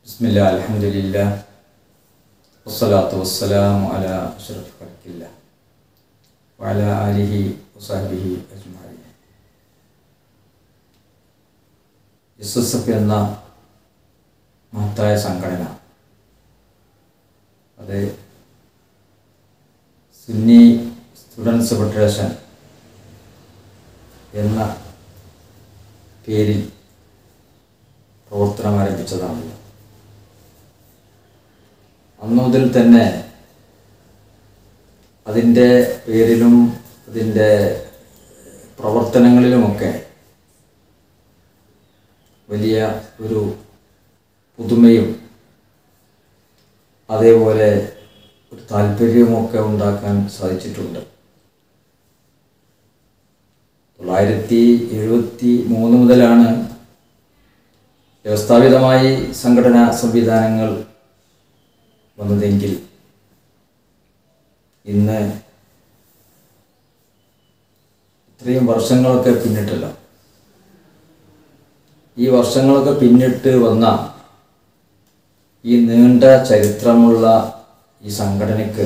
ബിസ്മില്ലാ അൽഹംദുലില്ലാ വസ്സലാത്തു വസ്സലാമു അലാ അഷ്റഫി ഖൽഖില്ലാ വഅലാ ആലിഹി വസഹ്ബിഹി അജ്മഈൻ. എസ്എസ്എഫ് എന്ന മഹത്തായ സംഘടന അത് സുന്നി സ്റ്റുഡൻസ് ഫെഡറേഷൻ എന്ന പേരിൽ പ്രവർത്തനം ആരംഭിച്ചതാണല്ലോ. അന്നു മുതൽ തന്നെ അതിൻ്റെ പേരിലും അതിൻ്റെ പ്രവർത്തനങ്ങളിലുമൊക്കെ വലിയ ഒരു പുതുമയും അതേപോലെ ഒരു താല്പര്യവുമൊക്കെ ഉണ്ടാക്കാൻ സാധിച്ചിട്ടുണ്ട്. 1973 മുതലാണ് വ്യവസ്ഥാപിതമായി സംഘടനാ സംവിധാനങ്ങൾ വന്നതെങ്കിൽ ഇന്ന് ഇത്രയും വർഷങ്ങളൊക്കെ പിന്നിട്ടല്ലോ. ഈ വർഷങ്ങളൊക്കെ പിന്നിട്ട് വന്ന ഈ നീണ്ട ചരിത്രമുള്ള ഈ സംഘടനയ്ക്ക്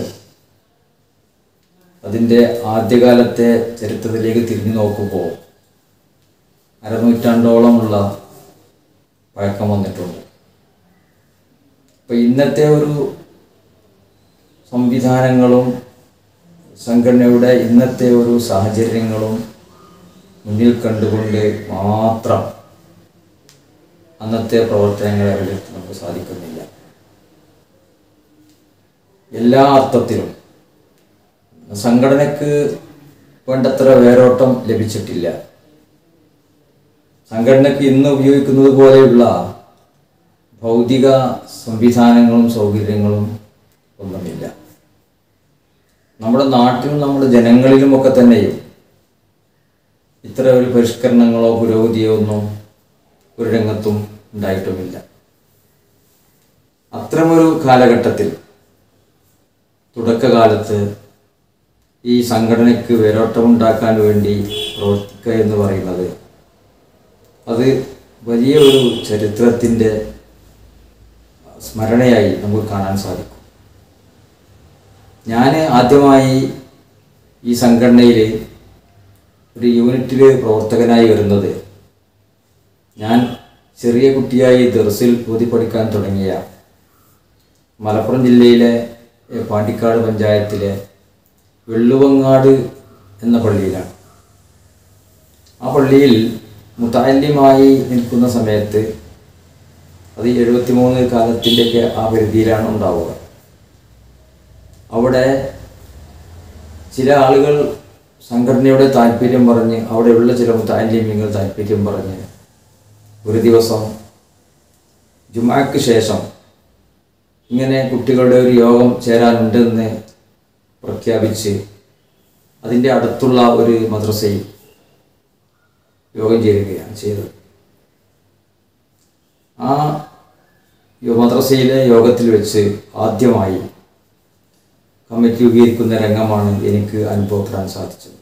അതിൻ്റെ ആദ്യകാലത്തെ ചരിത്രത്തിലേക്ക് തിരിഞ്ഞു നോക്കുമ്പോൾ അരനൂറ്റാണ്ടോളമുള്ള പഴക്കം വന്നിട്ടുണ്ട്. അപ്പോൾ ഇന്നത്തെ ഒരു സംവിധാനങ്ങളും സംഘടനയുടെ ഇന്നത്തെ ഒരു സാഹചര്യങ്ങളും മുന്നിൽ കണ്ടുകൊണ്ട് മാത്രം അന്നത്തെ പ്രവർത്തനങ്ങളെ വിലയിരുത്താൻ നമുക്ക് സാധിക്കുന്നില്ല. എല്ലാ അർത്ഥത്തിലും സംഘടനയ്ക്ക് വേണ്ടത്ര വേരോട്ടം ലഭിച്ചിട്ടില്ല. സംഘടനയ്ക്ക് ഇന്ന് ഉപയോഗിക്കുന്നത് പോലെയുള്ള ഭൗതിക സംവിധാനങ്ങളും സൗകര്യങ്ങളും ഒന്നുമില്ല. നമ്മുടെ നാട്ടിലും നമ്മുടെ ജനങ്ങളിലുമൊക്കെ തന്നെയും ഇത്ര ഒരു പരിഷ്കരണങ്ങളോ പുരോഗതിയോ ഒന്നും ഒരു രംഗത്തും ഉണ്ടായിട്ടുമില്ല. അത്തരമൊരു കാലഘട്ടത്തിൽ തുടക്കകാലത്ത് ഈ സംഘടനയ്ക്ക് വേരോട്ടമുണ്ടാക്കാൻ വേണ്ടി പ്രവർത്തിക്കുക എന്ന് പറയുന്നത് അത് വലിയ ഒരു ചരിത്രത്തിൻ്റെ സ്മരണയായി നമുക്ക് കാണാൻ സാധിക്കും. ഞാൻ ആദ്യമായി ഈ സംഘടനയിൽ ഒരു യൂണിറ്റിൽ പ്രവർത്തകനായി വരുന്നത് ഞാൻ ചെറിയ കുട്ടിയായി ദർസിൽ ഓതി പഠിക്കാൻ തുടങ്ങിയ മലപ്പുറം ജില്ലയിലെ പാണ്ടിക്കാട് പഞ്ചായത്തിലെ വെള്ളുവങ്ങാട് എന്ന പള്ളിയിലാണ്. ആ പള്ളിയിൽ മുതഅല്ലിമായി നിൽക്കുന്ന സമയത്ത് അത് 73 കാലത്തിൻ്റെയൊക്കെ ആ പരിധിയിലാണ് ഉണ്ടാവുക. അവിടെ ചില ആളുകൾ സംഘടനയുടെ താല്പര്യം പറഞ്ഞ് അവിടെയുള്ള ചില മുതഅല്ലിമീങ്ങൾ താല്പര്യം പറഞ്ഞ് ഒരു ദിവസം ജുമുഅക്ക് ശേഷം ഇങ്ങനെ കുട്ടികളുടെ ഒരു യോഗം ചേരാനുണ്ടെന്ന് പ്രഖ്യാപിച്ച് അതിൻ്റെ അടുത്തുള്ള ഒരു മദ്രസയിൽ യോഗം ചേരുകയാണ് ചെയ്തത്. ആ മദ്രസയിലെ യോഗത്തിൽ വെച്ച് ആദ്യമായി കമ്മിറ്റി രൂപീകരിക്കുന്ന രംഗമാണ് എനിക്ക് അനുഭവപ്പെടാൻ സാധിച്ചത്.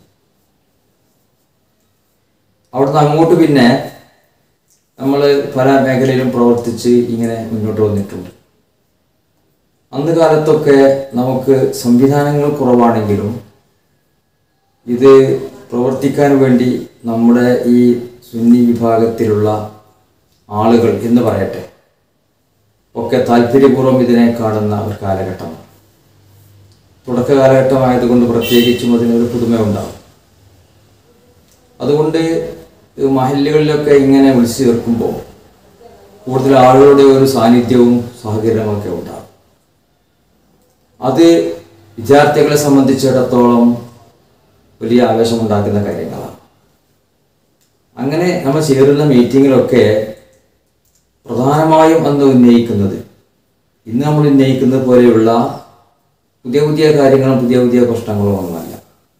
അവിടുന്ന് അങ്ങോട്ട് പിന്നെ നമ്മൾ പല മേഖലയിലും പ്രവർത്തിച്ച് ഇങ്ങനെ മുന്നോട്ട് വന്നിട്ടുണ്ട്. അന്ന് കാലത്തൊക്കെ നമുക്ക് സംവിധാനങ്ങൾ കുറവാണെങ്കിലും ഇത് പ്രവർത്തിക്കാൻ വേണ്ടി നമ്മുടെ ഈ സുന്നി വിഭാഗത്തിലുള്ള ആളുകൾ എന്ന് പറയട്ടെ ഒക്കെ താല്പര്യപൂർവ്വം ഇതിനെ കാണുന്ന ഒരു കാലഘട്ടമാണ്. തുടക്ക കാലഘട്ടമായതുകൊണ്ട് പ്രത്യേകിച്ചും അതിനൊരു പുതുമ ഉണ്ടാകും. അതുകൊണ്ട് മഹല്ലുകളിലൊക്കെ ഇങ്ങനെ വിളിച്ചു ചേർക്കുമ്പോൾ കൂടുതൽ ആളുകളുടെ ഒരു സാന്നിധ്യവും സഹകരണമൊക്കെ ഉണ്ടാകും. അത് വിദ്യാർത്ഥികളെ സംബന്ധിച്ചിടത്തോളം വലിയ ആവേശമുണ്ടാക്കുന്ന കാര്യങ്ങളാണ്. അങ്ങനെ നമ്മൾ ചേരുന്ന മീറ്റിങ്ങിലൊക്കെ പ്രധാനമായും അന്ന് ഉന്നയിക്കുന്നത് ഇന്ന് നമ്മൾ ഉന്നയിക്കുന്നത് പോലെയുള്ള പുതിയ പുതിയ കാര്യങ്ങളും പുതിയ പുതിയ പ്രശ്നങ്ങളും ഒന്നുമല്ല.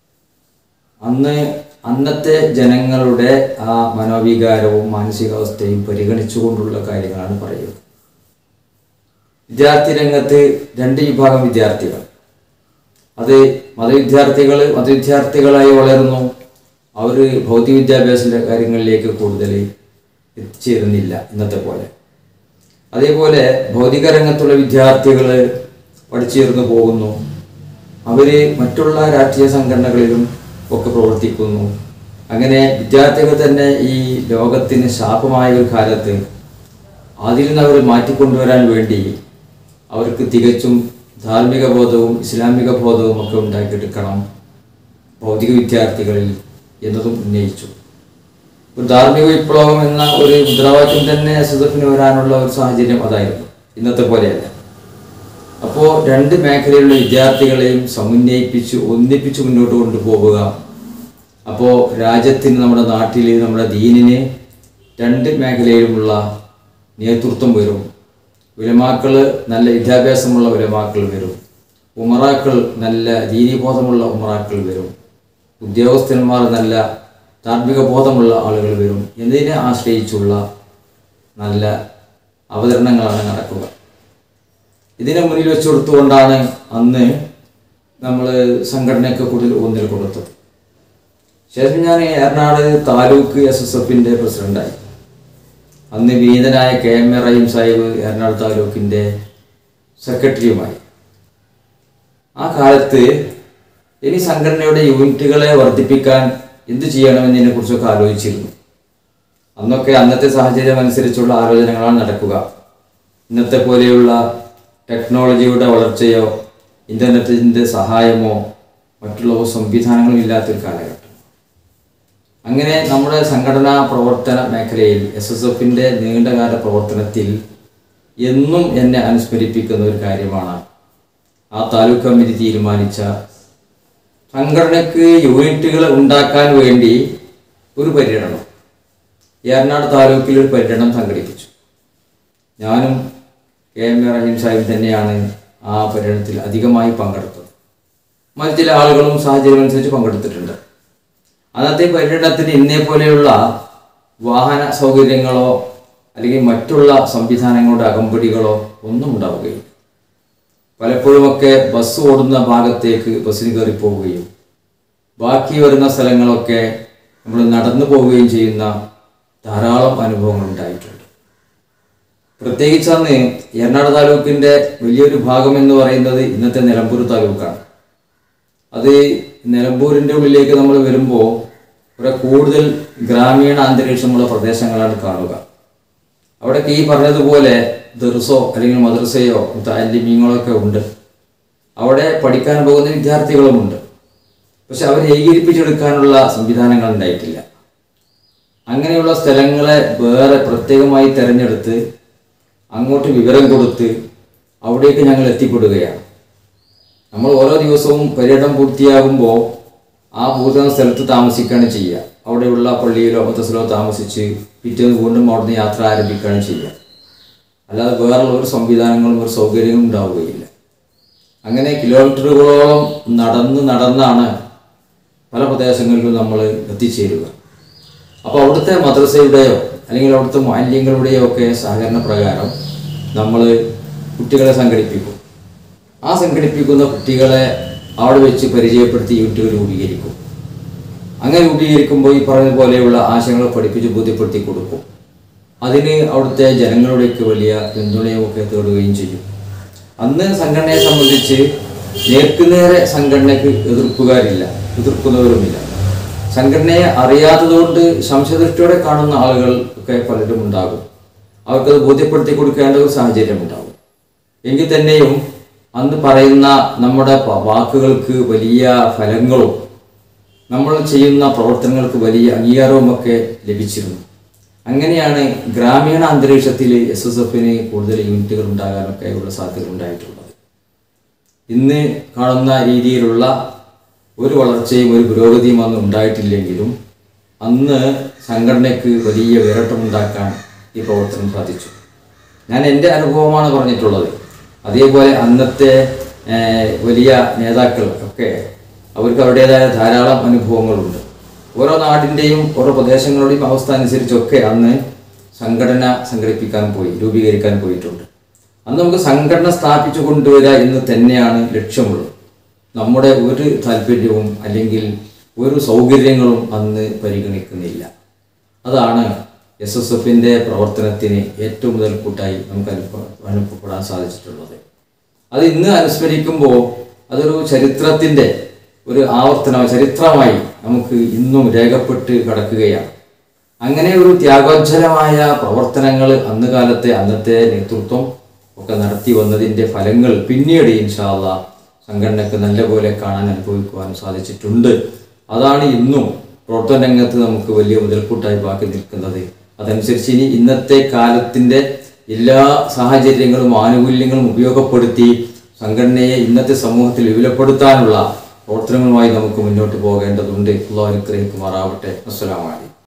അന്നത്തെ ജനങ്ങളുടെ ആ മനോവികാരവും മാനസികാവസ്ഥയും പരിഗണിച്ചുകൊണ്ടുള്ള കാര്യങ്ങളാണ് പറയുന്നത്. വിദ്യാർത്ഥി രംഗത്ത് 2 വിഭാഗം വിദ്യാർത്ഥികൾ, അത് മതവിദ്യാർത്ഥികളായി വളരുന്നു. അവർ ഭൗതിക വിദ്യാഭ്യാസ കാര്യങ്ങളിലേക്ക് കൂടുതൽ എത്തിച്ചേരുന്നില്ല ഇന്നത്തെ പോലെ. അതേപോലെ ഭൗതിക രംഗത്തുള്ള വിദ്യാർത്ഥികൾ പഠിച്ചുയർന്നു പോകുന്നു. അവർ മറ്റുള്ള രാഷ്ട്രീയ സംഘടനകളിലും ഒക്കെ പ്രവർത്തിക്കുന്നു. അങ്ങനെ വിദ്യാർത്ഥികൾ തന്നെ ഈ ലോകത്തിന് ശാപമായ ഒരു കാലത്ത് അതിൽ നിന്ന് അവർ മാറ്റിക്കൊണ്ടുവരാൻ വേണ്ടി അവർക്ക് തികച്ചും ധാർമ്മിക ബോധവും ഇസ്ലാമിക ബോധവും ഒക്കെ ഉണ്ടാക്കിയെടുക്കണം ഭൗതിക വിദ്യാർത്ഥികളിൽ എന്നതും ഉന്നയിച്ചു. ഒരു ധാർമ്മിക വിപ്ലവം എന്ന ഒരു മുദ്രാവാക്യം തന്നെ SSFന് വരാനുള്ള ഒരു സാഹചര്യം അതായിരുന്നു, ഇന്നത്തെ പോലെയല്ല. അപ്പോൾ രണ്ട് മേഖലയിലുള്ള വിദ്യാർത്ഥികളെയും സമന്വയിപ്പിച്ച് ഒന്നിപ്പിച്ച് മുന്നോട്ട് കൊണ്ടുപോവുക. അപ്പോൾ രാജ്യത്തിന്, നമ്മുടെ നാട്ടിൽ, നമ്മുടെ ദീനിന് രണ്ട് മേഖലയിലുമുള്ള നേതൃത്വം വരും. ഉലമാക്കൾ, നല്ല വിദ്യാഭ്യാസമുള്ള ഉലമാക്കൾ വരും. ഉമറാക്കൾ, നല്ല ദീനീബോധമുള്ള ഉമറാക്കൾ വരും. ഉദ്യോഗസ്ഥന്മാർ, നല്ല ധാർമ്മിക ബോധമുള്ള ആളുകൾ വരും. എന്നതിനെ ആശ്രയിച്ചുള്ള നല്ല അവതരണങ്ങളാണ് നടക്കുക. ഇതിനെ മുന്നിൽ വെച്ച് കൊടുത്തുകൊണ്ടാണ് അന്ന് നമ്മൾ സംഘടനയ്ക്ക് കൂടുതൽ ഊന്നൽ കൊടുത്തത്. ശേഷം ഞാൻ ഏറനാട് താലൂക്ക് SSFന്റെ പ്രസിഡന്റായി. അന്ന് വിനീതനായ KM റഹീം സാഹിബ് ഏറനാട് താലൂക്കിൻ്റെ സെക്രട്ടറിയുമായി. ആ കാലത്ത് ഇനി സംഘടനയുടെ യൂണിറ്റുകളെ വർദ്ധിപ്പിക്കാൻ എന്തു ചെയ്യണമെന്നതിനെ കുറിച്ചൊക്കെ ആലോചിച്ചിരുന്നു. അന്നത്തെ സാഹചര്യം അനുസരിച്ചുള്ള ആലോചനകളാണ് നടക്കുക. ഇന്നത്തെ പോലെയുള്ള ടെക്നോളജിയുടെ വളർച്ചയോ ഇൻ്റർനെറ്റിൻ്റെ സഹായമോ മറ്റുള്ള സംവിധാനങ്ങളും ഇല്ലാത്തൊരു കാലഘട്ടം. അങ്ങനെ നമ്മുടെ സംഘടനാ പ്രവർത്തന മേഖലയിൽ SSFന്റെ നീണ്ടകാല പ്രവർത്തനത്തിൽ എന്നും എന്നെ അനുസ്മരിപ്പിക്കുന്ന ഒരു കാര്യമാണ് ആ താലൂക്ക് കമ്മിറ്റി തീരുമാനിച്ച സംഘടനയ്ക്ക് യൂണിറ്റുകൾ ഉണ്ടാക്കാൻ വേണ്ടി ഒരു പര്യടനം. ഏറനാട് താലൂക്കിൽ ഒരു പര്യടനം സംഘടിപ്പിച്ചു. ഞാനും KM റഹീം സാഹിബ് തന്നെയാണ് ആ പര്യടനത്തിൽ അധികമായി പങ്കെടുത്തത്. മറ്റു ചില ആളുകളും സാഹചര്യം അനുസരിച്ച് പങ്കെടുത്തിട്ടുണ്ട്. അന്നത്തെ പര്യടനത്തിന് ഇന്നേ പോലെയുള്ള വാഹന സൗകര്യങ്ങളോ അല്ലെങ്കിൽ മറ്റുള്ള സംവിധാനങ്ങളുടെ അകമ്പടികളോ ഒന്നും ഉണ്ടാവുകയില്ല. പലപ്പോഴുമൊക്കെ ബസ് ഓടുന്ന ഭാഗത്തേക്ക് ബസ്സിന് കയറി പോവുകയും ബാക്കി വരുന്ന സ്ഥലങ്ങളൊക്കെ നമ്മൾ നടന്നു പോവുകയും ചെയ്യുന്ന ധാരാളം അനുഭവങ്ങൾ ഉണ്ടായിട്ടുണ്ട്. പ്രത്യേകിച്ച് അന്ന് ഏറനാട് താലൂക്കിൻ്റെ വലിയൊരു ഭാഗം എന്ന് പറയുന്നത് ഇന്നത്തെ നിലമ്പൂർ താലൂക്കാണ്. അത് നിലമ്പൂരിൻ്റെ ഉള്ളിലേക്ക് നമ്മൾ വരുമ്പോൾ ഇവിടെ കൂടുതൽ ഗ്രാമീണ അന്തരീക്ഷമുള്ള പ്രദേശങ്ങളാണ് കാണുക. അവിടെയൊക്കെ ഈ പറഞ്ഞതുപോലെ ദർസോ അല്ലെങ്കിൽ മദ്രസയോ താലിമീങ്ങളൊക്കെ ഉണ്ട്. അവിടെ പഠിക്കാൻ പോകുന്ന വിദ്യാർത്ഥികളുമുണ്ട്. പക്ഷെ അവരെ ഏകീകരിപ്പിച്ചെടുക്കാനുള്ള സംവിധാനങ്ങൾ ഉണ്ടായിട്ടില്ല. അങ്ങനെയുള്ള സ്ഥലങ്ങളെ വേറെ പ്രത്യേകമായി തിരഞ്ഞെടുത്ത് അങ്ങോട്ട് വിവരം കൊടുത്ത് അവിടേക്ക് ഞങ്ങൾ എത്തിപ്പെടുകയാണ്. നമ്മൾ ഓരോ ദിവസവും പര്യടനം പൂർത്തിയാകുമ്പോൾ ആ പൂർത്തിയാകുന്ന സ്ഥലത്ത് താമസിക്കുകയാണ് ചെയ്യുക. അവിടെയുള്ള പള്ളിയിലോ മദ്രസയിലോ താമസിച്ച് പിറ്റേന്ന് വീണ്ടും അവിടുന്ന് യാത്ര ആരംഭിക്കുകയാണ് ചെയ്യുക. അല്ലാതെ വേറുള്ള ഒരു സംവിധാനങ്ങളും ഒരു സൗകര്യങ്ങളും ഉണ്ടാവുകയില്ല. അങ്ങനെ കിലോമീറ്ററുകളോളം നടന്നാണ് പല പ്രദേശങ്ങളിലും നമ്മൾ എത്തിച്ചേരുക. അപ്പോൾ അവിടുത്തെ മദ്രസയുടെയോ അല്ലെങ്കിൽ അവിടുത്തെ മാലിന്യങ്ങളുടെയോ ഒക്കെ സഹകരണ പ്രകാരം നമ്മൾ കുട്ടികളെ സംഘടിപ്പിക്കും. ആ സംഘടിപ്പിക്കുന്ന കുട്ടികളെ അവിടെ വെച്ച് പരിചയപ്പെടുത്തി യൂണിറ്റുകൾ രൂപീകരിക്കും. അങ്ങനെ രൂപീകരിക്കുമ്പോൾ ഈ പറഞ്ഞതുപോലെയുള്ള ആശയങ്ങൾ പഠിപ്പിച്ച് ബോധ്യപ്പെടുത്തി കൊടുക്കും. അതിന് അവിടുത്തെ ജനങ്ങളുടെയൊക്കെ വലിയ പിന്തുണയും ഒക്കെ തേടുകയും ചെയ്യും. അന്ന് സംഘടനയെ സംബന്ധിച്ച് നേർക്കുനേരെ സംഘടനയ്ക്ക് എതിർക്കുന്നവരുമില്ല. സംഘടനയെ അറിയാത്തതുകൊണ്ട് സംശയദൃഷ്ടിയോടെ കാണുന്ന ആളുകൾ ഒക്കെ പലരും ഉണ്ടാകും. അവർക്കത് ബോധ്യപ്പെടുത്തി കൊടുക്കേണ്ട ഒരു സാഹചര്യം ഉണ്ടാകും. എങ്കിൽ തന്നെയും അന്ന് പറയുന്ന നമ്മുടെ വാക്കുകൾക്ക് വലിയ ഫലങ്ങളും നമ്മൾ ചെയ്യുന്ന പ്രവർത്തനങ്ങൾക്ക് വലിയ അംഗീകാരവുമൊക്കെ ലഭിച്ചിരുന്നു. അങ്ങനെയാണ് ഗ്രാമീണ അന്തരീക്ഷത്തിൽ SSFന് കൂടുതൽ യൂണിറ്റുകൾ ഉണ്ടാകാനൊക്കെ ഉള്ള സാധ്യത ഉണ്ടായിട്ടുള്ളത്. ഇന്ന് കാണുന്ന രീതിയിലുള്ള ഒരു വളർച്ചയും ഒരു പുരോഗതിയും അന്ന് ഉണ്ടായിട്ടില്ലെങ്കിലും അന്ന് സംഘടനയ്ക്ക് വലിയ വിരട്ടമുണ്ടാക്കാൻ ഈ പ്രവർത്തനം സാധിച്ചു. ഞാൻ എൻ്റെ അനുഭവമാണ് പറഞ്ഞിട്ടുള്ളത്. അതേപോലെ അന്നത്തെ വലിയ നേതാക്കൾ ഒക്കെ അവർക്ക് അവരുടേതായ ധാരാളം അനുഭവങ്ങളുണ്ട്. ഓരോ നാടിൻ്റെയും ഓരോ പ്രദേശങ്ങളുടെയും അവസ്ഥ അനുസരിച്ചൊക്കെ അന്ന് സംഘടന രൂപീകരിക്കാൻ പോയിട്ടുണ്ട്. അന്ന് നമുക്ക് സംഘടന സ്ഥാപിച്ചു കൊണ്ടുവരിക എന്ന് തന്നെയാണ് ലക്ഷ്യമുള്ളത്. നമ്മുടെ ഒരു താല്പര്യവും അല്ലെങ്കിൽ ഒരു സൗകര്യങ്ങളും അന്ന് പരിഗണിക്കുന്നില്ല. അതാണ് SSFിൻ്റെ പ്രവർത്തനത്തിന് ഏറ്റവും മുതൽക്കൂട്ടായി നമുക്ക് അനുഭവപ്പെടാൻ സാധിച്ചിട്ടുള്ളത്. അത് ഇന്ന് അനുസ്മരിക്കുമ്പോൾ അതൊരു ചരിത്രത്തിൻ്റെ ഒരു ചരിത്രമായി നമുക്ക് ഇന്നും രേഖപ്പെട്ട് കിടക്കുകയാണ്. അങ്ങനെ ഒരു ത്യാഗോജ്ജലമായ പ്രവർത്തനങ്ങൾ അന്നത്തെ നേതൃത്വം ഒക്കെ നടത്തി വന്നതിൻ്റെ ഫലങ്ങൾ പിന്നീട് ഇൻഷാ അല്ലാഹ് സംഘടനയ്ക്ക് നല്ലപോലെ കാണാൻ അനുഭവിക്കുവാൻ സാധിച്ചിട്ടുണ്ട്. അതാണ് ഇന്നും പ്രവർത്തന രംഗത്ത് നമുക്ക് വലിയ മുതൽക്കൂട്ടായി ബാക്കി നിൽക്കുന്നത്. അതനുസരിച്ച് ഇനി ഇന്നത്തെ കാലത്തിൻ്റെ എല്ലാ സാഹചര്യങ്ങളും ആനുകൂല്യങ്ങളും ഉപയോഗപ്പെടുത്തി സംഘടനയെ ഇന്നത്തെ സമൂഹത്തിൽ വിപുലപ്പെടുത്താനുള്ള പ്രവർത്തനങ്ങളുമായി നമുക്ക് മുന്നോട്ട് പോകേണ്ടതുണ്ട്. അല്ലാഹു അനുഗ്രഹിക്കുമാറാവട്ടെ. അസ്സലാമു അലൈക്കും.